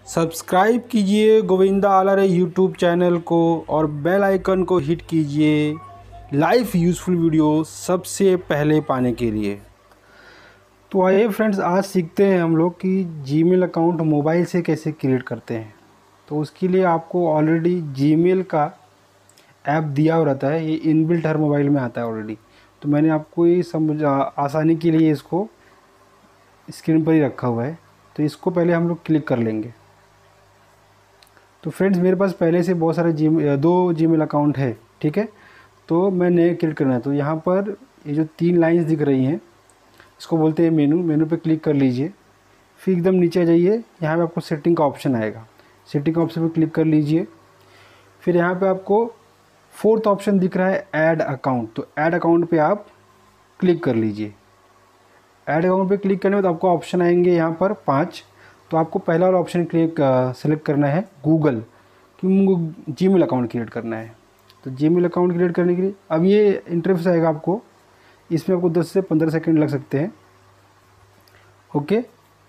Subscribe कीजिए Govinda आलरे YouTube channel को और बेल आइकन को हिट कीजिए लाइव यूज़फुल वीडियो सबसे पहले पाने के लिए। तो आइए फ्रेंड्स, आज सीखते हैं हम लोग कि जीमेल अकाउंट मोबाइल से कैसे क्रिएट करते हैं। तो उसके लिए आपको ऑलरेडी जीमेल का ऐप दिया हुआ रहता है, ये इनबिल्ट हर मोबाइल में आता है ऑलरेडी। तो मैंने आपको ये समझ आसानी के लिए इसको स्क्रीन पर ही रखा हुआ है। तो इसको पहले हम लोग क्लिक कर लेंगे। तो फ्रेंड्स, मेरे पास पहले से बहुत सारे दो जीमेल अकाउंट है, ठीक है। तो मैं नए क्रिएट करना है। तो यहाँ पर ये जो 3 लाइंस दिख रही हैं, इसको बोलते हैं मेनू पे क्लिक कर लीजिए। फिर एकदम नीचे आ जाइए, यहाँ पे आपको सेटिंग का ऑप्शन आएगा, सेटिंग का ऑप्शन पे क्लिक कर लीजिए। फिर यहाँ पे आपको 4th ऑप्शन दिख रहा है ऐड अकाउंट। तो ऐड अकाउंट पे आप क्लिक कर लीजिए। ऐड अकाउंट पे क्लिक करने के बाद आपको ऑप्शन आएंगे यहाँ पर 5। तो आपको पहला वाला ऑप्शन सेलेक्ट करना है गूगल, क्योंकि जीमेल अकाउंट क्रिएट करना है। तो जीमेल अकाउंट क्रिएट करने के लिए अब ये इंटरफेस आएगा आपको, इसमें आपको 10 से 15 सेकंड लग सकते हैं। ओके,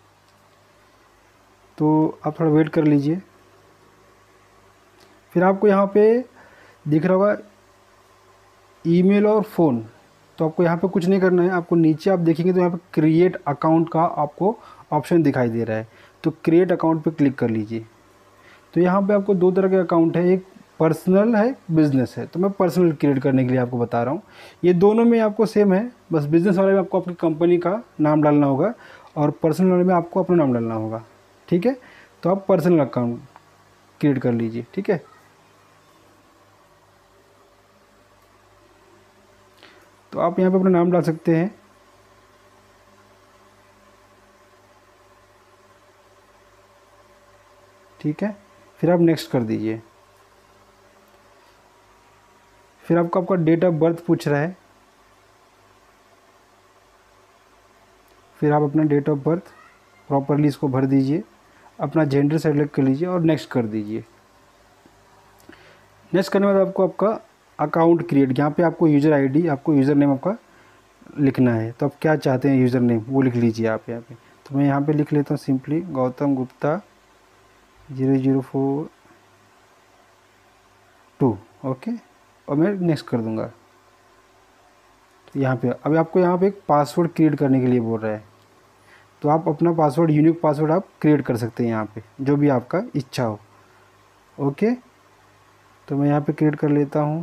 तो आप थोड़ा वेट कर लीजिए। फिर आपको यहाँ पे दिख रहा होगा ईमेल और फ़ोन। तो आपको यहाँ पे कुछ नहीं करना है, आपको नीचे आप देखेंगे तो यहाँ पे क्रिएट अकाउंट का आपको ऑप्शन दिखाई दे रहा है। तो क्रिएट अकाउंट पे क्लिक कर लीजिए। तो यहाँ पे आपको 2 तरह के अकाउंट है, एक पर्सनल है, बिज़नेस है। तो मैं पर्सनल क्रिएट करने के लिए आपको बता रहा हूँ। ये दोनों में आपको सेम है, बस बिज़नेस वाले में आपको अपनी कंपनी का नाम डालना होगा और पर्सनल वाले में आपको अपना नाम डालना होगा, ठीक है। तो आप पर्सनल अकाउंट क्रिएट कर लीजिए, ठीक है। तो आप यहाँ पे अपना नाम डाल सकते हैं। ठीक है, फिर आप नेक्स्ट कर दीजिए। फिर आपको आपका डेट ऑफ बर्थ पूछ रहा है। फिर आप अपना डेट ऑफ बर्थ प्रॉपरली इसको भर दीजिए, अपना जेंडर सेलेक्ट कर लीजिए और नेक्स्ट कर दीजिए। नेक्स्ट करने के बाद आपको आपका अकाउंट क्रिएट, यहाँ पे आपको यूज़र आईडी, आपको यूज़र नेम आपका लिखना है। तो आप क्या चाहते हैं यूज़र नेम, वो लिख लीजिए आप यहाँ पे। तो मैं यहाँ पे लिख लेता हूँ सिंपली गौतम गुप्ता 0042। ओके, और मैं नेक्स्ट कर दूंगा। तो यहाँ पे अभी आपको यहाँ पे एक पासवर्ड क्रिएट करने के लिए बोल रहा है। तो आप अपना पासवर्ड, यूनिक पासवर्ड आप क्रिएट कर सकते हैं यहाँ पे, जो भी आपका इच्छा हो। ओके, तो मैं यहाँ पे क्रिएट कर लेता हूँ,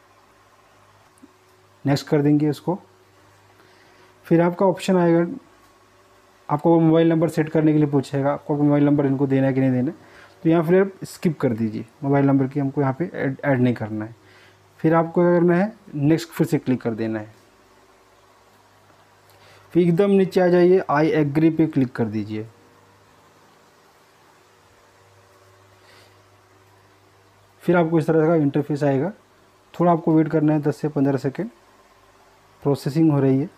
नेक्स्ट कर देंगे इसको। फिर आपका ऑप्शन आएगा, आपको वो मोबाइल नंबर सेट करने के लिए पूछेगा, आपको मोबाइल नंबर इनको देना है कि नहीं देना। तो यहाँ फिर आप स्किप कर दीजिए, मोबाइल नंबर की हमको यहाँ पे ऐड नहीं करना है। फिर आपको क्या करना है, नेक्स्ट फिर से क्लिक कर देना है। फिर एकदम नीचे आ जाइए, आई एग्री पे क्लिक कर दीजिए। फिर आपको इस तरह का इंटरफेस आएगा। थोड़ा आपको वेट करना है, 10 से 15 सेकेंड, प्रोसेसिंग हो रही है।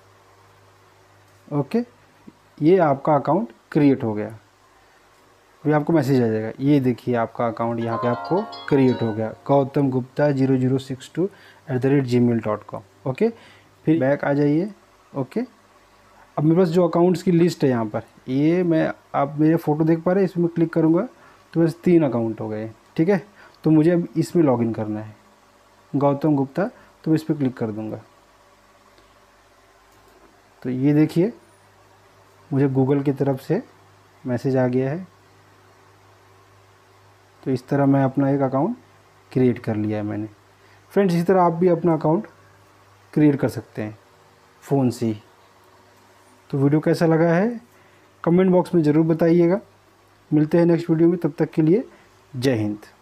ओके, ये आपका अकाउंट क्रिएट हो गया। अभी आपको मैसेज आ जाएगा, ये देखिए आपका अकाउंट यहाँ पे आपको क्रिएट हो गया, गौतम गुप्ता 0062@gmail.com। ओके, फिर बैक आ जाइए। ओके, अब मेरे पास जो अकाउंट्स की लिस्ट है यहाँ पर, ये मैं, आप मेरे फ़ोटो देख पा रहे हैं, इसमें क्लिक करूँगा तो बस 3 अकाउंट हो गए, ठीक है। तो मुझे अब इसमें लॉगिन करना है, गौतम गुप्ता। तो मैं इस पर क्लिक कर दूँगा। तो ये देखिए मुझे गूगल की तरफ से मैसेज आ गया है। तो इस तरह मैं अपना एक अकाउंट क्रिएट कर लिया है मैंने। फ्रेंड्स, इसी तरह आप भी अपना अकाउंट क्रिएट कर सकते हैं फ़ोन से ही। तो वीडियो कैसा लगा है कमेंट बॉक्स में ज़रूर बताइएगा। मिलते हैं नेक्स्ट वीडियो में, तब तक के लिए जय हिंद।